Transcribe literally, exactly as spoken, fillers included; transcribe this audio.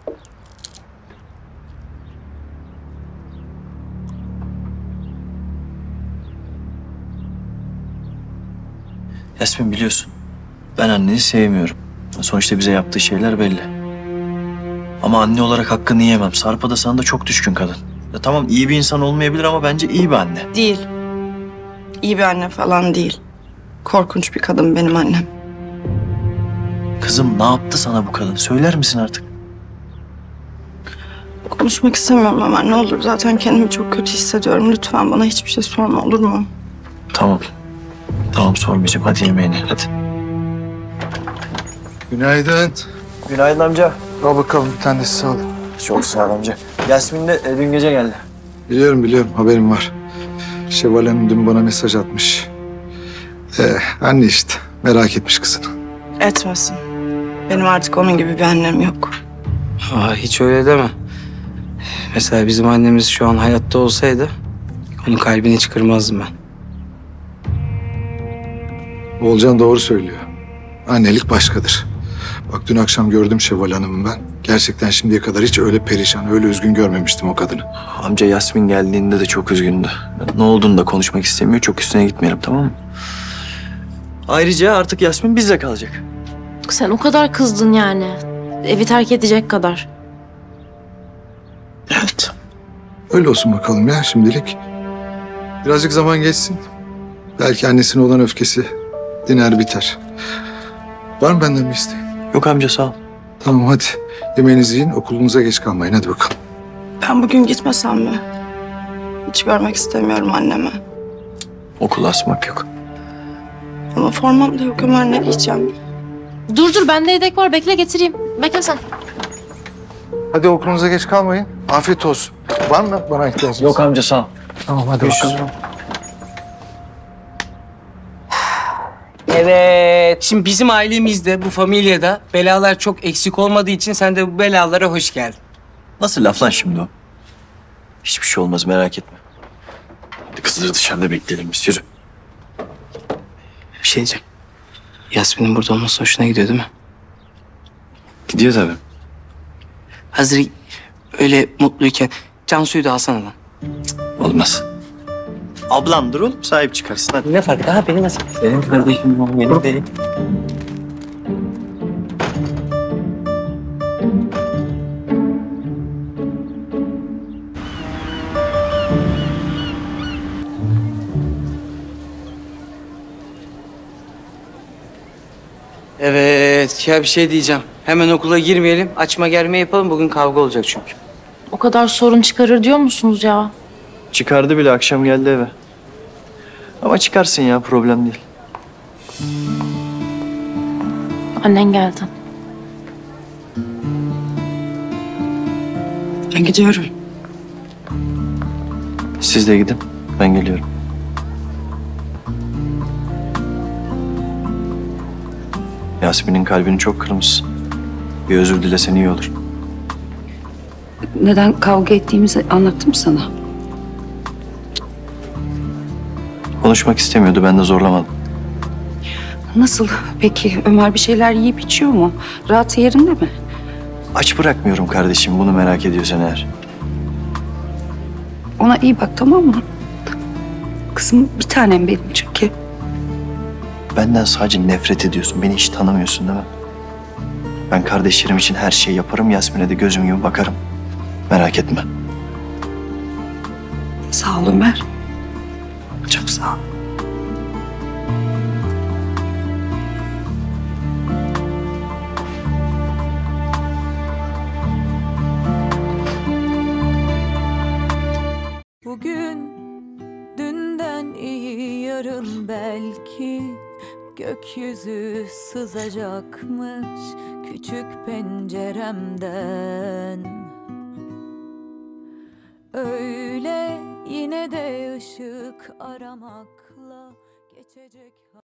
Yasmin biliyorsun, ben anneni sevmiyorum. Sonuçta bize yaptığı şeyler belli. Ama anne olarak hakkını yiyemem. Sarpa da sana da çok düşkün kadın. Ya tamam iyi bir insan olmayabilir ama bence iyi bir anne. Değil. İyi bir anne falan değil. Korkunç bir kadın benim annem. Kızım ne yaptı sana bu kadın? Söyler misin artık? Konuşmak istemiyorum Ömer, ne olur. Zaten kendimi çok kötü hissediyorum. Lütfen bana hiçbir şey sorma, olur mu? Tamam. Tamam sormayacağım. Hadi yemeğini hadi. Günaydın. Günaydın amca. Al bakalım bir tanesi sağ ol. Çok sağ ol amca. Yasmin de e, dün gece geldi. Biliyorum biliyorum haberim var. Şevval Hanım dün bana mesaj atmış. Ee, anne işte merak etmiş kızını. Etmesin. Benim artık onun gibi bir annem yok. Aa, hiç öyle deme. Mesela bizim annemiz şu an hayatta olsaydı onun kalbini hiç kırmazdım ben. Oğulcan doğru söylüyor. Annelik başkadır. Bak dün akşam gördüm Şevval Hanım'ı ben. Gerçekten şimdiye kadar hiç öyle perişan, öyle üzgün görmemiştim o kadını. Amca Yasmin geldiğinde de çok üzgündü. Ne olduğunu da konuşmak istemiyor. Çok üstüne gitmeyelim tamam mı? Ayrıca artık Yasmin bizle kalacak. Sen o kadar kızdın yani. Evi terk edecek kadar. Evet. Öyle olsun bakalım ya şimdilik. Birazcık zaman geçsin. Belki annesine olan öfkesi diner biter. Var mı benden bir isteğin? Yok amca sağ ol. Tamam hadi. Yemeğinizi yiyin, okulunuza geç kalmayın. Hadi bakalım. Ben bugün gitmesem mi? Hiç görmek istemiyorum annemi. Okula asmak yok. Ama formam da yok Ömer, ne diyeceğim? Dur dur, bende yedek var. Bekle getireyim. Bekle sen. Hadi okulunuza geç kalmayın. Afiyet olsun. Var mı bana ihtiyacınız? Yok amca sağ ol. Tamam hadi Görüşürüz. bakalım. Evet. Şimdi bizim ailemizde, bu familyada belalar çok eksik olmadığı için sen de bu belalara hoş geldin. Nasıl laf lan şimdi o? Hiçbir şey olmaz merak etme. Hadi kızları dışarıda bekleyelim biz yürü. Bir şey diyeceğim. Yasmin'in burada olması hoşuna gidiyor değil mi? Gidiyor tabii. Hazır öyle mutluyken Cansu'yu da alsana lan. Olmaz. Ablan dur oğlum sahip çıkarsın hadi. Ne fark daha benim nasıl? Benim kardeşim o benim değil. Evet ya bir şey diyeceğim. Hemen okula girmeyelim. Açma germe yapalım. Bugün kavga olacak çünkü. O kadar sorun çıkarır diyor musunuz ya? Çıkardı bile akşam geldi eve. Ama çıkarsın ya problem değil. Annen geldi. Ben gidiyorum. Siz de gidin ben geliyorum. Yasmin'in kalbini çok kırmışsın. Bir özür dilesen iyi olur. Neden kavga ettiğimizi anlattım sana. Konuşmak istemiyordu ben de zorlamadım. Nasıl peki? Ömer bir şeyler yiyip içiyor mu? Rahatı yerinde mi? Aç bırakmıyorum kardeşim bunu merak ediyorsan eğer. Ona iyi bak, tamam mı? Kızım bir tanem benim çünkü. Benden sadece nefret ediyorsun. Beni hiç tanımıyorsun değil mi? Ben kardeşlerim için her şeyi yaparım. Yasmin'e de gözüm gibi bakarım. Merak etme. Sağ ol Ömer. Çok sağ ol. Bugün dünden iyi, yarın belki gökyüzü sızacakmış küçük penceremden. Öyle yine de ışık aramakla geçecek.